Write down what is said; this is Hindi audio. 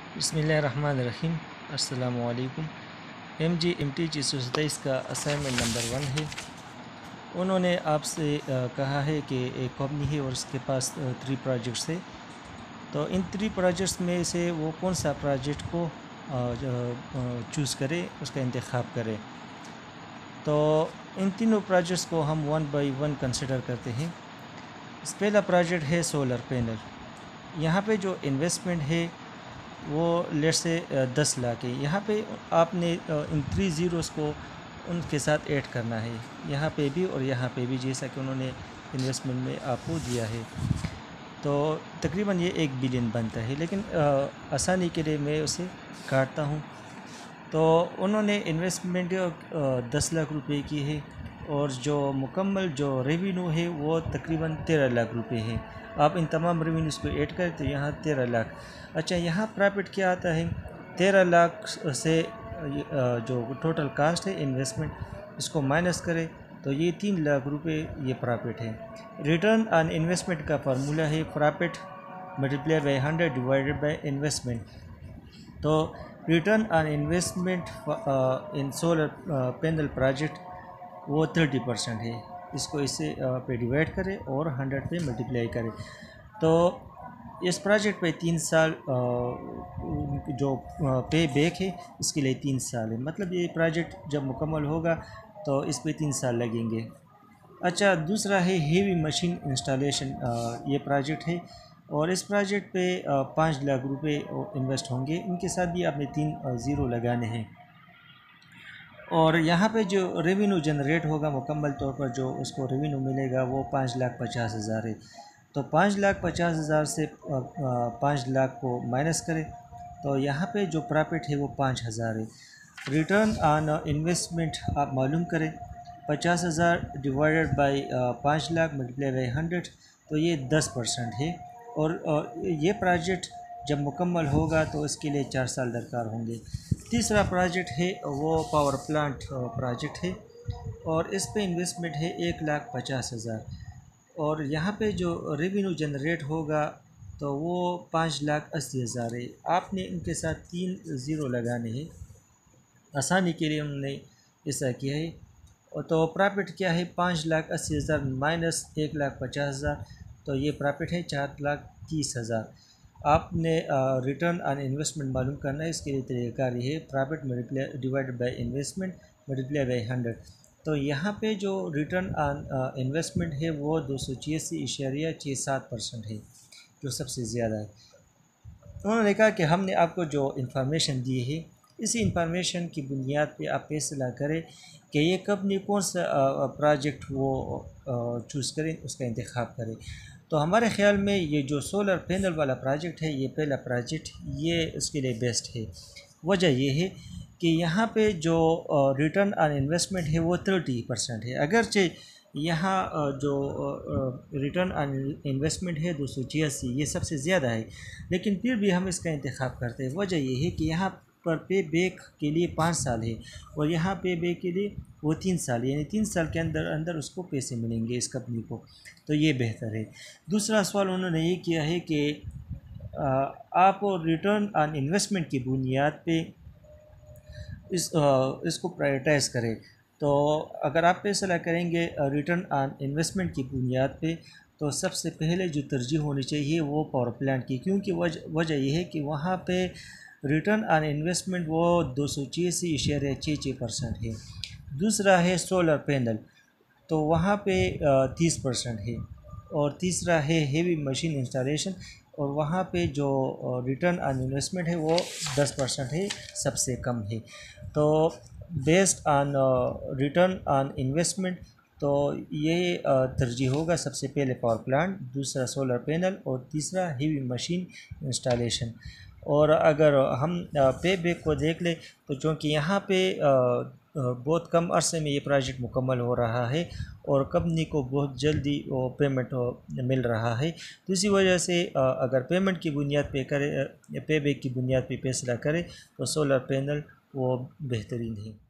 बिस्मिल्लाहिर्रहमानिर्रहीम। अस्सलामुअलैकुम। MGMT 627 का असाइनमेंट नंबर 1 है। उन्होंने आपसे कहा है कि एक कंपनी है और उसके पास 3 प्रोजेक्ट्स है। तो इन 3 प्रोजेक्ट्स में से वो कौन सा प्रोजेक्ट को चूज़ करे, उसका इंतखाब करे। तो इन तीनों प्रोजेक्ट्स को हम 1 बाई 1 कंसिडर करते हैं। पहला प्रोजेक्ट है सोलर पैनल। यहाँ पे जो इन्वेस्टमेंट है वो लेट से 10 लाख है। यहाँ पे आपने इन 3 ज़ीरोज़ को उनके साथ ऐड करना है, यहाँ पे भी और यहाँ पे भी, जैसा कि उन्होंने इन्वेस्टमेंट में आपको दिया है। तो तकरीबन ये 1 बिलियन बनता है, लेकिन आसानी के लिए मैं उसे काटता हूँ। तो उन्होंने इन्वेस्टमेंट 10 लाख रुपए की है और जो मुकम्मल जो रेवेन्यू है वो तकरीबन 13 लाख रुपए है। आप इन तमाम रेवेन्यूज़ को ऐड करें तो यहाँ 13 लाख। अच्छा, यहाँ प्रॉफिट क्या आता है? 13 लाख से जो टोटल कास्ट है इन्वेस्टमेंट, इसको माइनस करें तो ये 3 लाख रुपए ये प्रॉफिट है। रिटर्न ऑन इन्वेस्टमेंट का फार्मूला है profit multiply by 100 divided by investment. तो return on investment in solar panel project वो 30% है। इसको इससे पे डिवाइड करें और 100 पे मल्टीप्लाई करें। तो इस प्रोजेक्ट पे 3 साल जो पे बैक है इसके लिए 3 साल है। मतलब ये प्रोजेक्ट जब मुकम्मल होगा तो इस पे 3 साल लगेंगे। अच्छा, दूसरा है हेवी मशीन इंस्टॉलेशन। ये प्रोजेक्ट है और इस प्रोजेक्ट पे 5 लाख रुपए इन्वेस्ट होंगे। इनके साथ भी आपने 3 ज़ीरो लगाने हैं। और यहाँ पे जो रेवेन्यू जनरेट होगा मुकम्मल तौर पर जो उसको रेवेन्यू मिलेगा वो 5,50,000 है। तो 5,50,000 से 5 लाख को माइनस करें तो यहाँ पे जो प्रॉफिट है वो 5,000 है। रिटर्न ऑन इन्वेस्टमेंट आप मालूम करें, 50,000 divided by 5 lakh multiply by 100, तो ये 10% है। और ये प्रोजेक्ट जब मुकम्मल होगा तो इसके लिए 4 साल दरकार होंगे। तीसरा प्रोजेक्ट है वो पावर प्लांट प्रोजेक्ट है और इस पे इन्वेस्टमेंट है 1,50,000 और यहाँ पे जो रेवेन्यू जनरेट होगा तो वो 5,80,000 है। आपने इनके साथ 3 ज़ीरो लगाने हैं। आसानी के लिए उन्होंने ऐसा किया है। और तो प्रॉफिट क्या है? 5,80,000 माइनस 1,50,000, तो ये प्रॉफिट है 4,30,000। आपने रिटर्न ऑन इन्वेस्टमेंट मालूम करना है। इसके लिए तरीक़ाकार ये है profit multiply divided by investment multiply by 100। तो यहाँ पे जो रिटर्न ऑन इन्वेस्टमेंट है वो 286.67% है, जो सबसे ज़्यादा है। उन्होंने कहा कि हमने आपको जो इंफॉर्मेशन दी है इसी इंफॉर्मेशन की बुनियाद पे आप फैसला करें कि ये कंपनी कौन सा प्रोजेक्ट वो चूज़ करें, उसका इंतखाब करें। तो हमारे ख़्याल में ये जो सोलर पैनल वाला प्रोजेक्ट है, ये पहला प्रोजेक्ट, ये उसके लिए बेस्ट है। वजह ये है कि यहाँ पे जो रिटर्न ऑन इन्वेस्टमेंट है वो 30% है। अगरचे यहाँ जो रिटर्न ऑन इन्वेस्टमेंट है 286, ये सबसे ज़्यादा है, लेकिन फिर भी हम इसका इंतखाब करते हैं। वजह ये है कि यहाँ पर पे बैक के लिए 5 साल है और यहाँ पे बैक के लिए वो 3 साल, यानी 3 साल के अंदर अंदर उसको पैसे मिलेंगे इस कंपनी को, तो ये बेहतर है। दूसरा सवाल उन्होंने ये किया है कि आप रिटर्न ऑन इन्वेस्टमेंट की बुनियाद पे इसको प्रायोरिटाइज़ करें। तो अगर आप फैसला करेंगे रिटर्न ऑन इन्वेस्टमेंट की बुनियाद पे, तो सबसे पहले जो तरजीह होनी चाहिए वो पावर प्लांट की, क्योंकि वजह यह है कि वहाँ पे रिटर्न ऑन इन्वेस्टमेंट वो 286.66% है। दूसरा है सोलर पैनल, तो वहाँ पे 30% है। और तीसरा है हेवी मशीन इंस्टॉलेशन, और वहाँ पे जो रिटर्न ऑन इन्वेस्टमेंट है वो 10% है, सबसे कम है। तो based on return on investment तो ये तरजीह होगा, सबसे पहले पावर प्लांट, दूसरा सोलर पैनल और तीसरा हेवी मशीन इंस्टॉलेशन। और अगर हम पे बैक को देख लें तो चूँकि यहाँ पे बहुत कम अरसे में ये प्रोजेक्ट मुकम्मल हो रहा है और कंपनी को बहुत जल्दी वो पेमेंट मिल रहा है, तो इसी वजह से अगर पेमेंट की बुनियाद पे करें, पे बैक की बुनियाद पे फैसला करें तो सोलर पैनल वो बेहतरीन है।